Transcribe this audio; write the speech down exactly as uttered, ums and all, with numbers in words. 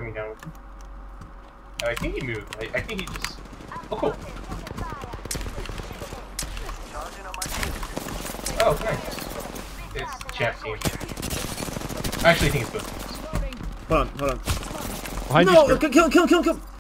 coming down with him. Oh, I think he moved. I, I think he just... Oh, cool. Oh, nice. It's champ team. I actually think it's both teams. Hold on, hold on. Behind No! you. Kill, kill, kill, kill, kill!